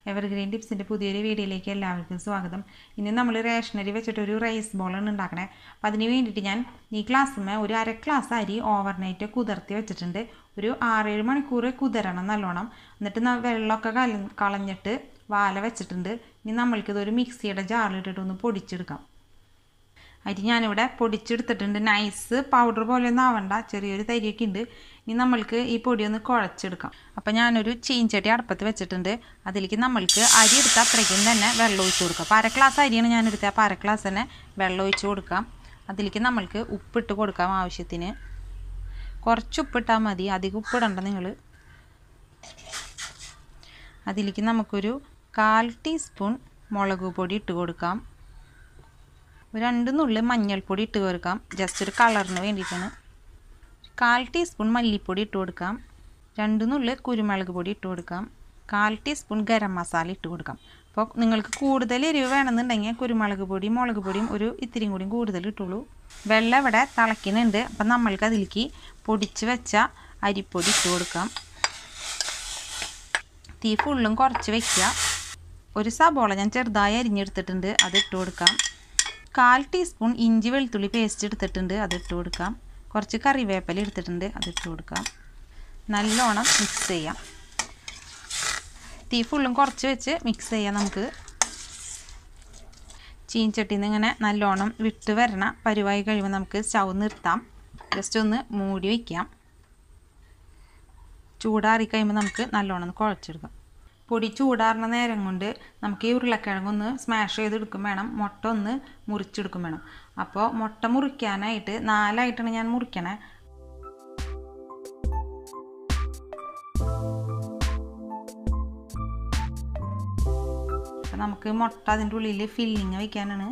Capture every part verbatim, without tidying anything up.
Evergreen ടിപ്സിൻ്റെ പുതിയൊരു വീഡിയോയിലേക്ക് എല്ലാവർക്കും സ്വാഗതം. ഇന്ന് നമ്മൾ റേഷനരി വെച്ചിട്ട് ഒരു റൈസ് ബോളാണ് ഉണ്ടാക്കണേ. അപ്പം അതിന് വേണ്ടിയിട്ട് ഞാൻ ഈ ഗ്ലാസ്സിന്മേൽ ഒരു അര ഗ്ലാസ് അരി ഓവർനൈറ്റ് കുതിർത്തി വെച്ചിട്ടുണ്ട്. ഒരു ആറേഴ് മണിക്കൂർ കുതിരണം നല്ലോണം. എന്നിട്ട് വെള്ളമൊക്കെ കല കളഞ്ഞിട്ട് വാല വെച്ചിട്ടുണ്ട്. ഇനി നമ്മൾക്കിതൊരു മിക്സിയുടെ ജാറിലിട്ടിട്ട് ഒന്ന് പൊടിച്ചെടുക്കാം. അരി ഞാനിവിടെ പൊടിച്ചെടുത്തിട്ടുണ്ട്. നൈസ് പൗഡർ പോലെയൊന്നും ആവണ്ട, ചെറിയൊരു തരിയൊക്കെ ഉണ്ട്. ഇനി നമ്മൾക്ക് ഈ പൊടി ഒന്ന് കുഴച്ചെടുക്കാം. അപ്പം ഞാനൊരു ചീഞ്ചട്ടി അടുപ്പത്ത് വെച്ചിട്ടുണ്ട്. അതിലേക്ക് നമ്മൾക്ക് അരി എടുത്ത അത്രയ്ക്കും തന്നെ വെള്ളം ഒഴിച്ച് കൊടുക്കാം. അപ്പോൾ അര ഗ്ലാസ് അരിയാണ് ഞാൻ എടുത്തത്. അപ്പോൾ അര ഗ്ലാസ് തന്നെ വെള്ളം ഒഴിച്ച് കൊടുക്കാം. അതിലേക്ക് നമ്മൾക്ക് ഉപ്പിട്ട് കൊടുക്കാം ആവശ്യത്തിന്. കുറച്ച് ഉപ്പിട്ടാൽ മതി, അധികം ഉപ്പിടണ്ട നിങ്ങൾ. അതിലേക്ക് നമുക്കൊരു കാൽ ടീസ്പൂൺ മുളക് പൊടി ഇട്ട് കൊടുക്കാം. രണ്ട് നുള്ളി മഞ്ഞൾപ്പൊടി ഇട്ട് കൊടുക്കാം, ജസ്റ്റ് ഒരു കളറിന് വേണ്ടിയിട്ടാണ്. കാൽ ടീസ്പൂൺ മല്ലിപ്പൊടി ഇട്ട് കൊടുക്കാം. രണ്ട് നുള്ളി കുരുമുളക് പൊടി ഇട്ട് കൊടുക്കാം. കാൽ ടീസ്പൂൺ ഗരം മസാല ഇട്ട് കൊടുക്കാം. അപ്പോൾ നിങ്ങൾക്ക് കൂടുതൽ എരിവ് വേണമെന്നുണ്ടെങ്കിൽ കുരുമുളക് പൊടിയും മുളക് പൊടിയും ഒരു ഇത്തിരിയും കൂടിയും കൂടുതൽ ഇട്ടുള്ളൂ. വെള്ളം ഇവിടെ തിളയ്ക്കുന്നുണ്ട്. അപ്പം നമ്മൾക്ക് അതിലേക്ക് പൊടിച്ച് വെച്ച അരിപ്പൊടി ഇട്ട് കൊടുക്കാം. തീ ഫുള്ളും കുറച്ച് വയ്ക്കുക. ഒരു സബോള ഞാൻ ചെറുതായി അരിഞ്ഞെടുത്തിട്ടുണ്ട്, അത് ഇട്ട് കൊടുക്കാം. കാൽ ടീസ്പൂൺ ഇഞ്ചി വെളുത്തുള്ളി പേസ്റ്റ് എടുത്തിട്ടുണ്ട്, അതിട്ട് കൊടുക്കാം. കുറച്ച് കറിവേപ്പില എടുത്തിട്ടുണ്ട്, അതിട്ട് കൊടുക്കാം. നല്ലോണം മിക്സ് ചെയ്യാം. തീ ഫുള്ളും കുറച്ച് വെച്ച് മിക്സ് ചെയ്യാം. നമുക്ക് ചീൻചട്ടിയിൽ നിന്ന് ഇങ്ങനെ നല്ലോണം വിട്ട് വരണ പരുവായി കഴിയുമ്പോൾ നമുക്ക് സ്റ്റൗ നിർത്താം. ജസ്റ്റ് ഒന്ന് മൂടി വയ്ക്കാം. ചൂടാറി കഴിയുമ്പോൾ നമുക്ക് നല്ലോണം ഒന്ന് കുഴച്ചെടുക്കാം. പൊടി ചൂടാറുന്ന നേരം കൊണ്ട് നമുക്ക് ഈ ഉരുളക്കിഴങ്ങൊന്ന് സ്മാഷ് ചെയ്തെടുക്കും വേണം, മുട്ട ഒന്ന് മുറിച്ചെടുക്കും വേണം. അപ്പോൾ മുട്ട മുറിക്കാനായിട്ട് നാലായിട്ടാണ് ഞാൻ മുറിക്കണേ. അപ്പം നമുക്ക് മുട്ട അതിൻ്റെ ഉള്ളിൽ ഫില്ലിങ് വയ്ക്കാനാണ്.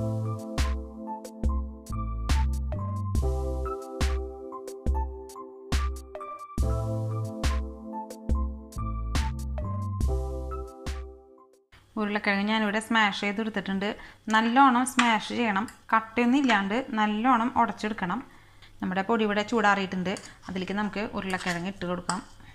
ഉരുളക്കിഴങ്ങ് ഞാനിവിടെ സ്മാഷ് ചെയ്തെടുത്തിട്ടുണ്ട്. നല്ലോണം സ്മാഷ് ചെയ്യണം, കട്ടയൊന്നും ഇല്ലാണ്ട് നല്ലോണം ഉടച്ചെടുക്കണം. നമ്മുടെ പൊടി ഇവിടെ ചൂടാറിയിട്ടുണ്ട്. അതിലേക്ക് നമുക്ക് ഉരുളക്കിഴങ്ങ് ഇട്ട് കൊടുക്കാം.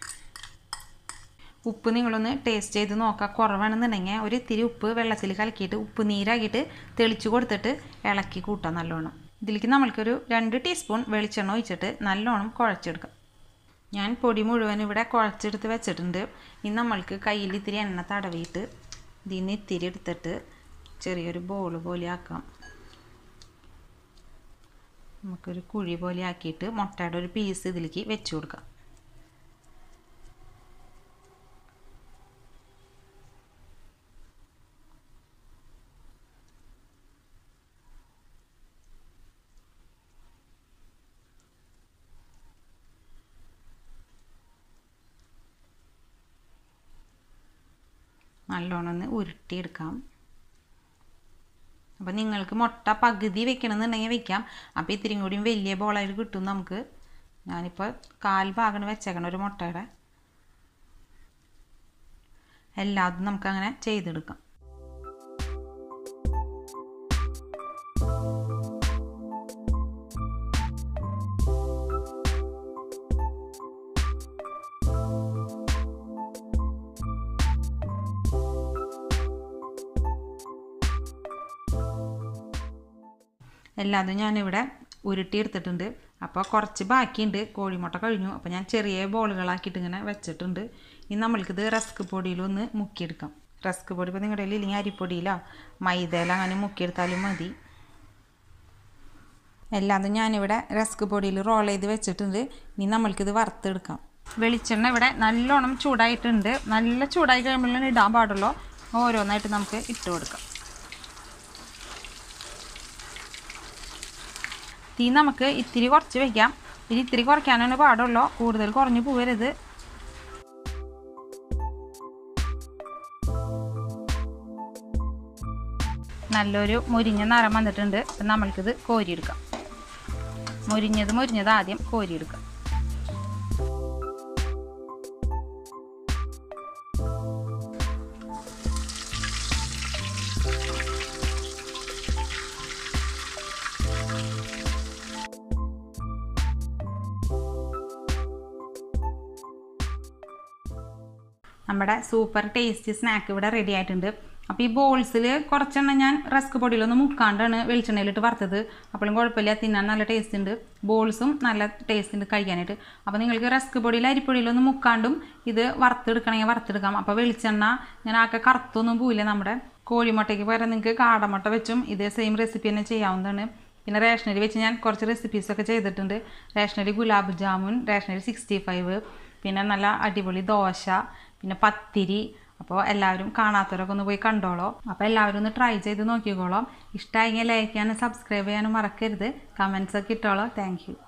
ഉപ്പ് നിങ്ങളൊന്ന് ടേസ്റ്റ് ചെയ്ത് നോക്കുക. കുറവാണെന്നുണ്ടെങ്കിൽ ഒരു ഇത്തിരി ഉപ്പ് വെള്ളത്തിൽ കലക്കിയിട്ട് ഉപ്പ് നീരാക്കിയിട്ട് തെളിച്ച് കൊടുത്തിട്ട് ഇളക്കി കൂട്ടാം നല്ലോണം. ഇതിലേക്ക് നമ്മൾക്കൊരു രണ്ട് ടീസ്പൂൺ വെളിച്ചെണ്ണ ഒഴിച്ചിട്ട് നല്ലോണം കുഴച്ചെടുക്കാം. ഞാൻ പൊടി മുഴുവൻ ഇവിടെ കുഴച്ചെടുത്ത് വെച്ചിട്ടുണ്ട്. ഇനി നമ്മൾക്ക് കയ്യിൽ ഇത്തിരി എണ്ണ തടവിയിട്ട് ഇതിൽ നിന്ന് ഇത്തിരി എടുത്തിട്ട് ചെറിയൊരു ബോൾ പോലെ ആക്കാം. നമുക്കൊരു കുഴി പോലെ ആക്കിയിട്ട് മുട്ടയുടെ ഒരു പീസ് ഇതിലേക്ക് വെച്ച് കൊടുക്കാം. നല്ലോണം ഒന്ന് ഉരുട്ടിയെടുക്കാം. അപ്പം നിങ്ങൾക്ക് മുട്ട പകുതി വെക്കണമെന്നുണ്ടെങ്കിൽ വെക്കാം. അപ്പോൾ ഇത്തിരിയും കൂടിയും വലിയ ബോളായിട്ട് കിട്ടും നമുക്ക്. ഞാനിപ്പോൾ കാൽ ഭാഗമാണ് വെച്ചേക്കണം ഒരു മുട്ടയുടെ. എല്ലാതും നമുക്കങ്ങനെ ചെയ്തെടുക്കാം. എല്ലാതും ഞാനിവിടെ ഉരുട്ടിയെടുത്തിട്ടുണ്ട്. അപ്പോൾ കുറച്ച് ബാക്കിയുണ്ട്. കോഴിമുട്ട കഴിഞ്ഞു. അപ്പോൾ ഞാൻ ചെറിയ ബോളുകളാക്കിയിട്ട് ഇങ്ങനെ വെച്ചിട്ടുണ്ട്. ഇനി നമ്മൾക്കിത് റസ്ക് പൊടിയിലൊന്ന് മുക്കിയെടുക്കാം. റസ്ക് പൊടി ഇപ്പോൾ നിങ്ങളുടെ കയ്യിൽ ഇല്ലെങ്കിൽ അരിപ്പൊടിയിലോ മൈദയിലോ അങ്ങനെ മുക്കിയെടുത്താലും മതി. എല്ലാതും ഞാനിവിടെ റസ്ക് പൊടിയിൽ റോൾ ചെയ്ത് വെച്ചിട്ടുണ്ട്. ഇനി നമ്മൾക്കിത് വറുത്തെടുക്കാം. വെളിച്ചെണ്ണ ഇവിടെ നല്ലോണം ചൂടായിട്ടുണ്ട്. നല്ല ചൂടായി കഴിയുമ്പോഴാണ് ഇടാൻ പാടുള്ളൂ. ഓരോന്നായിട്ട് നമുക്ക് ഇട്ട് കൊടുക്കാം. തീ നമുക്ക് ഇത്തിരി കുറച്ച് വയ്ക്കാം. ഇനി ഇത്തിരി കുറയ്ക്കാനാണ് പാടുള്ളൂ, കൂടുതൽ കുറഞ്ഞു പോകരുത്. നല്ലൊരു മുരിഞ്ഞ നിറം വന്നിട്ടുണ്ട്. അപ്പം നമ്മൾക്കിത് കോരിയെടുക്കാം. മുരിഞ്ഞത് മുരിഞ്ഞത് ആദ്യം കോരിയെടുക്കാം. നമ്മുടെ സൂപ്പർ ടേസ്റ്റി സ്നാക്ക് ഇവിടെ റെഡി ആയിട്ടുണ്ട്. അപ്പോൾ ഈ ബോൾസിൽ കുറച്ചെണ്ണം ഞാൻ റസ്ക് പൊടിയിലൊന്ന് മുക്കാണ്ടാണ് വെളിച്ചെണ്ണയിലിട്ട് വറുത്തത്. അപ്പോഴും കുഴപ്പമില്ല, തിന്നാൻ നല്ല ടേസ്റ്റ് ഉണ്ട്. ബോൾസും നല്ല ടേസ്റ്റ് ഉണ്ട് കഴിക്കാനായിട്ട്. അപ്പോൾ നിങ്ങൾക്ക് റസ്ക് പൊടിയിൽ അരിപ്പൊടിയിലൊന്ന് മുക്കാണ്ടും ഇത് വറുത്തെടുക്കണമെങ്കിൽ വറുത്തെടുക്കാം. അപ്പോൾ വെളിച്ചെണ്ണ ഞാൻ ആകെ കറുത്തൊന്നും പോയില്ല. നമ്മുടെ കോഴിമുട്ടയ്ക്ക് പകരം നിങ്ങൾക്ക് കാടമുട്ട വെച്ചും ഇതേ സെയിം റെസിപ്പി തന്നെ ചെയ്യാവുന്നതാണ്. പിന്നെ റേഷനരി വെച്ച് ഞാൻ കുറച്ച് റെസിപ്പീസൊക്കെ ചെയ്തിട്ടുണ്ട്. റേഷനരി ഗുലാബ് ജാമുൻ, റേഷനരി സിക്സ്റ്റി ഫൈവ്, പിന്നെ നല്ല അടിപൊളി ദോശ, പിന്നെ പത്തിരി. അപ്പോൾ എല്ലാവരും കാണാത്തവരൊക്കെ ഒന്ന് പോയി കണ്ടോളൂ. അപ്പോൾ എല്ലാവരും ഒന്ന് ട്രൈ ചെയ്ത് നോക്കിക്കോളൂ. ഇഷ്ടമായെങ്കിൽ ലൈക്ക് ചെയ്യാനും സബ്സ്ക്രൈബ് ചെയ്യാനും മറക്കരുത്. കമൻസൊക്കെ ഇട്ടോളൂ. Thank U.